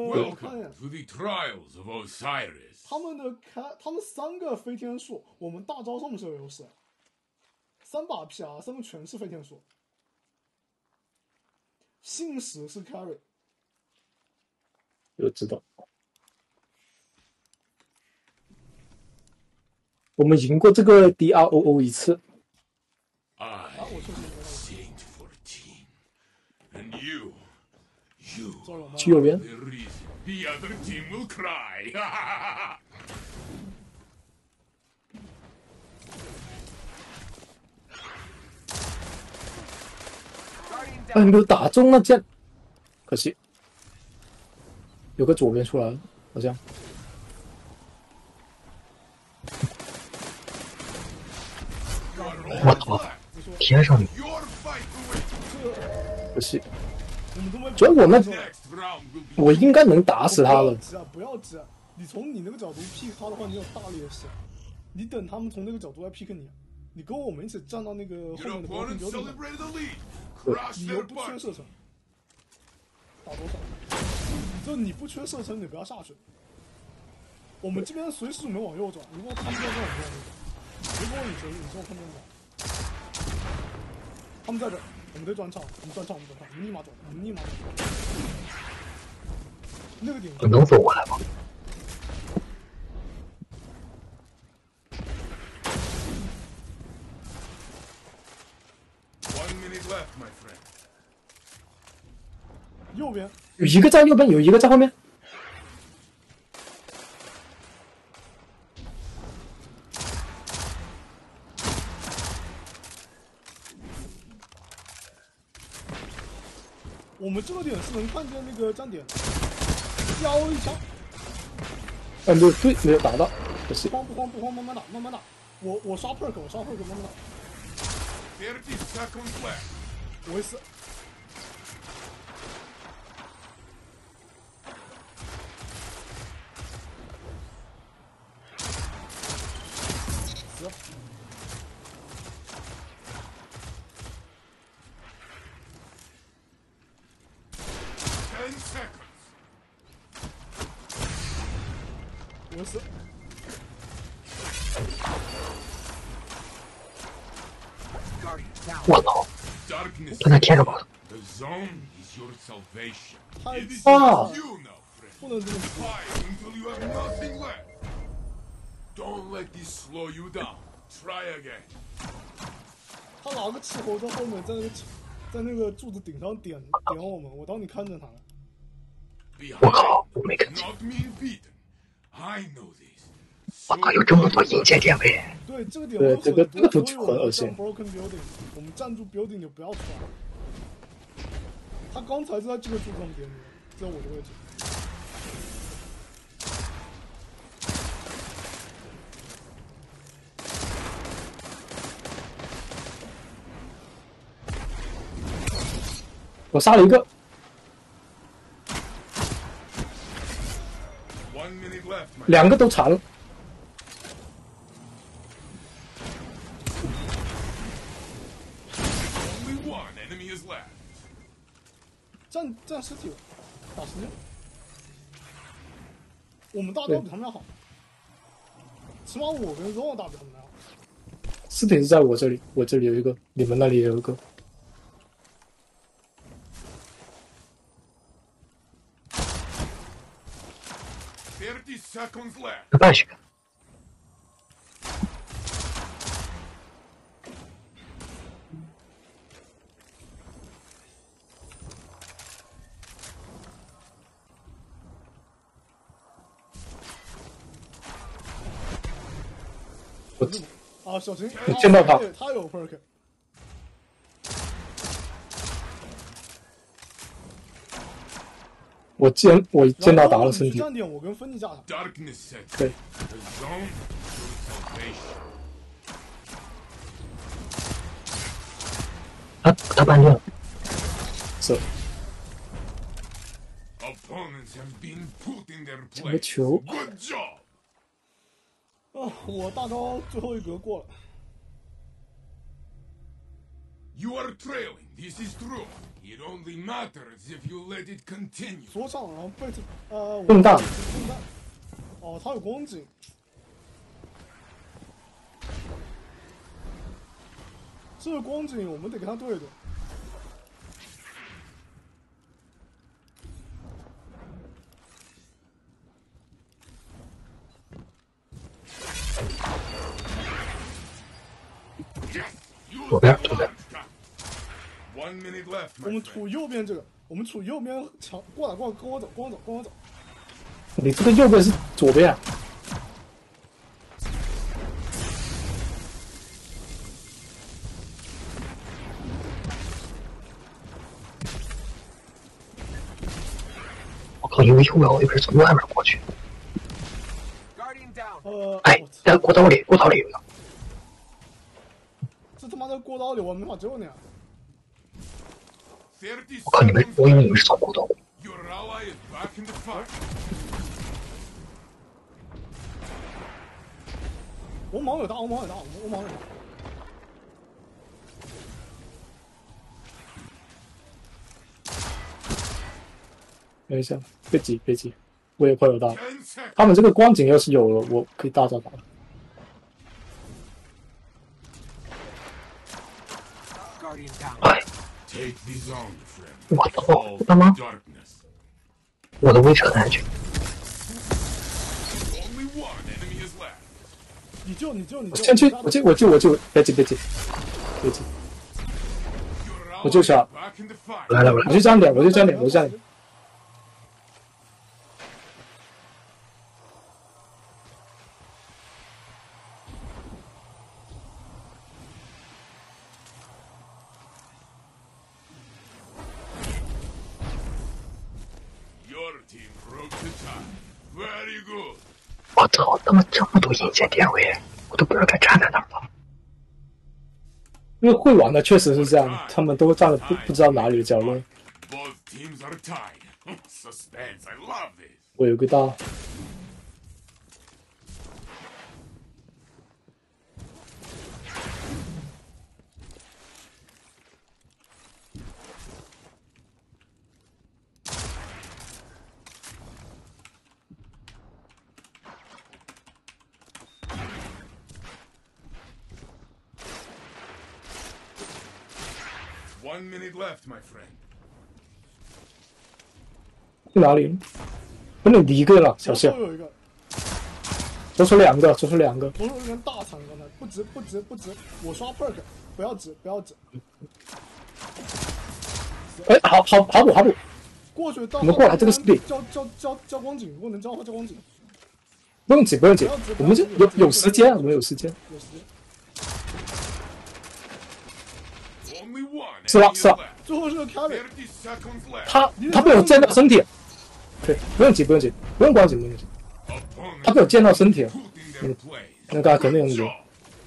Welcome to the trials of Osiris。 他们3个飞天术，我们大招上面是有优势，3把 PR 上面全是飞天术，信使是 carry。 我知道，我们赢过这个 DROO 一次。去右边。哎，没有打中那剑，可惜。有个左边出来了，好像。 我操！贴上你！ 可惜。主要我应该能打死他了。 不要急，你从你那个角度 pick 他的话，你有大劣势。你等他们从那个角度来 pick 你，你跟我们一起站到那个后面的标准，你又不缺射程，打多少？就你不缺射程，你不要下去。我们这边随时准备往右转，如果他们在这往右转，如果你从后面转，他们在这。我们得转场，我们转场，我们立马转，那个点我能走过来吗？ 右边有一个在右边，有一个在后面。 我们这个点是能看见那个站点，腰一枪。 没有对，没有打到，可惜。 不慌，慢慢打。我刷 perk，慢慢打。我会死。我死。 我操！他在天上跑。 啊！ 不能这么说。他拿个气球在后面，在那个柱子顶上点我们，我当你看着他了。 我靠！我没看见。我靠！有这么多引线点位。 对，这个点对，这个就很恶心。 Broken building， 我们站住 building 就不要出来。他刚才就在这个柱子上点你，在我的位置。 我杀了一个。2个都残了。 站尸体了，打时间。我们大招比他们要好，起码我跟 Ron 打比他们要好。 尸体是在我这里，我这里有一个，你们那里也有一个。 半血。 啊，小秦， 我见到他， 他有 perk。 我见到打了身体。 站点，我跟芬妮架他。 对。 他半掉。 是。抢个球。 啊，我大招最后一格过了。 You are trailing. This is true. It only matters if you let it continue. 左上，然后被笨蛋， 笨蛋。哦，他有光景。这个光景我们得跟他对一对。 左边，左边。 1 minute left. 我们处右边这个，我们处右边墙过来，跟我走，跟我走，跟我走。 你这个右边是左边啊？ 我靠，有右我一边从外面过去。哎，在过道里，过道里有个。 这他妈的过道里我没法救你啊！ 我靠，你们，我以为你们是从过道。 Your ally is back in the fight. 我盲有大，我盲有大，我盲有大。 等一下，别急，别急，我也快有到。 10 seconds. 他们这个光景要是有了，我可以大招打。 哎， Take the zone, friend. 我操， All 他妈， darkness. 我的威慑很安全。 Only one enemy is left. 你救， 我先去，我救，别急，别急。 Your ally 我救下 is back in the fight. 来来来， 我就站点，我就站点，我就站点。 Your team broke the tie. Very good. 我操，他妈这么多引线点位，我都不知道该站在哪儿了。 因为会玩的确实是这样，他们都站在不知道哪里的角落。 Both teams are tied. Suspense. I love this. 我有个大， 1 minute left, my friend. 去哪里？不能离一个了，小左手谢， 有一个， 左手两个，左手两个。 左手有一个大残，刚才不值，我刷 perk，不要值。 哎，好补， 过去到我们过来这个是对交光景，如果能交的话交光景， 不用急，我们这有时间，我们有时间。 有时间。 Only one 是吧 enemy is 是吧 left. 最后是个 carry， 30 seconds left. 他被我溅到身体，对，不用急，不用光急，不用急。 Opponents 他被我溅到身体了， put in their play. 那个肯定有赢。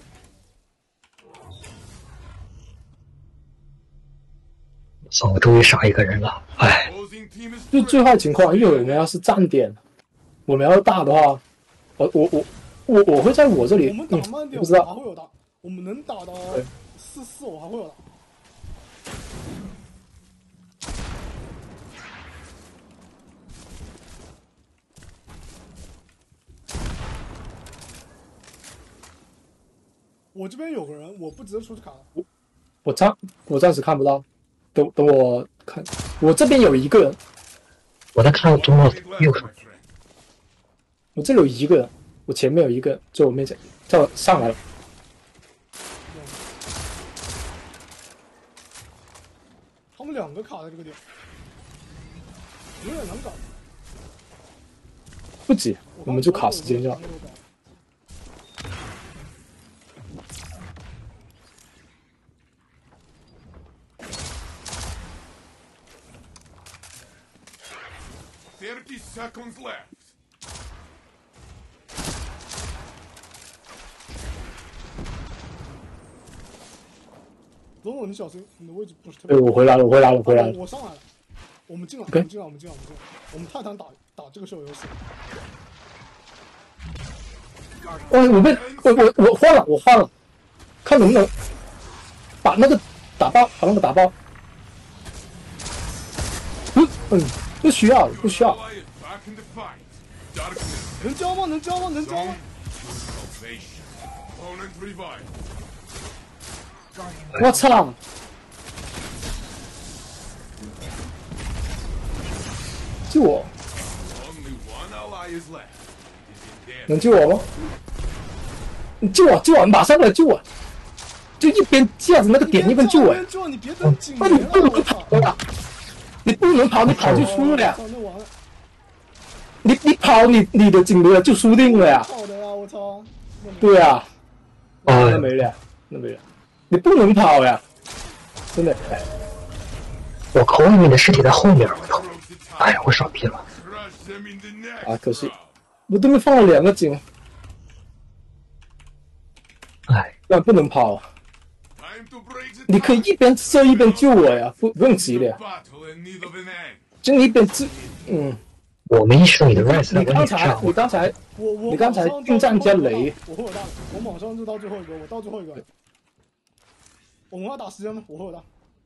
操，我终于杀一个人了，哎， Opposing team is 就最坏情况，因为我们要是站点，我们要大的话，我会在我这里， 我们打慢点， 不知道我还会有打，我们能打到对 4-4，我还会有打。我这边有个人，我不直接出去砍了。 我暂时看不到，等我看，我这边有一个人， 我在看中路 minute left, 右 my 手， friend. 我这里有一个人，我前面有一个人在我面前，在我上来了， 他们两个卡在这个点，有点难搞。 不急，我们就卡时间就好。 30 seconds left. 总总，你小心，你的位置不是特对， 别。 我回来了。 我上来了，我们进来，我 OK 们进来，我们泰坦打这个手游戏。 我换了，看能不能把那个打爆，把那个打爆。不需要，不需要。 Ally is back in the fight. Darkness 能交吗？能交吗？能交吗？ salvation. Opponent revive. 我操！救我！ Only one ally is left. It is in their 能救我吗？你救我！救我！马上来救我！就一边架着那个点，一边救我！ 一边救你别等警那你员不能跑呀！你不能跑，你跑就输了呀！ 操，那完了， 你跑，你的警队就输定了呀！ 好的呀，我操！ 对啊， 哎那没了，那没了，你不能跑呀！真的，哎， 我口里面的尸体在后面，我操！ broke the tie. 哎呀，我傻逼了。 Crush them in the next 啊，可惜 round. 我对面放了2个警， 哎， 那不能跑。 Time to break the 你可以 tie. 一边射一边救我呀，不用急的呀， Battle in need of an end. 就你一边我没意识到你的 rise 在你我脸上， 你刚才我你刚才近战加雷， 我会有大，我马上就到最后一个，我到最后一个。我们要打时间吗？我会有大。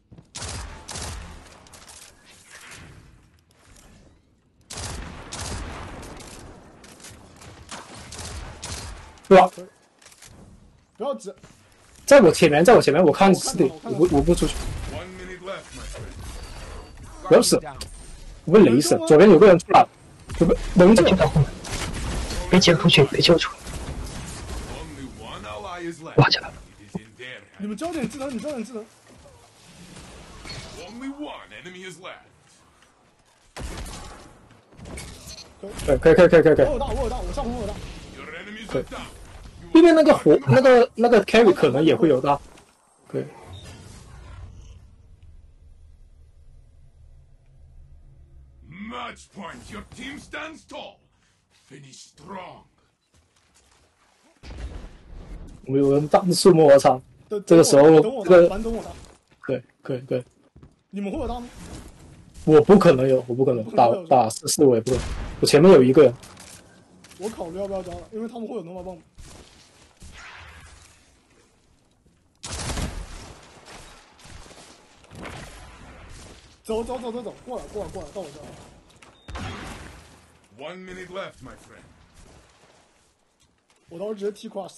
对吧？ 不要急， 在我前面，我看尸体，我不出去， 1 minute left, my friend. 不要死，我被雷死，左边有个人出来，能救就在后面，别接出去，别接出去， Only one ally is left. 挂起来了。 It is in their 你 hands. 们交点技能，你交点技能。 Only one enemy is left. 可以， 我有大，我上红有大。 Your enemies are down. 对面那个那个 carry 可能也会有的，对， Match point. Your team stands tall. Finish strong. 我有人大出没，我操， 等这个时候等我这个打，反等我打。 可以， 你们会有大吗？ 我不可能有，我不可能打4-4，我也不可能，我前面有一个人， 我考虑要不要交了，因为他们会有能法棒。走，过来，到我这儿。 1 minute left, my friend. 我到时候直接踢 cross。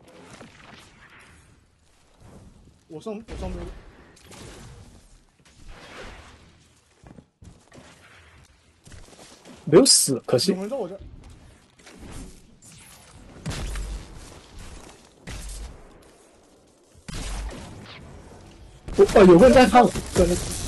我上没有。 没有死，可惜有。人在我这儿。 有个人在看我，对，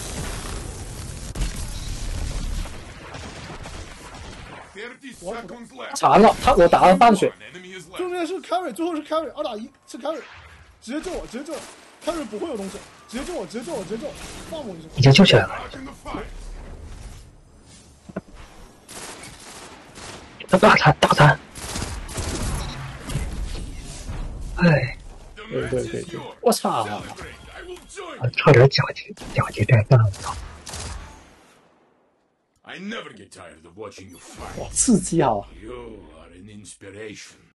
30 seconds left. 残了，我打了半血 One，enemy is 对 left. 面是 carry， 最后是 carry， 2打1是 carry， 直接救我，carry 不会有东西，直接救我，放我一下。 已经救起来了， Back in the fight. 他大残，哎， The 对 match 对 is 对 yours. 我操！ Celebrate. I will join 啊 you. 差点假接战犯了，我操！ I never get tired of watching you fight. 哇，刺激啊！ You are an inspiration.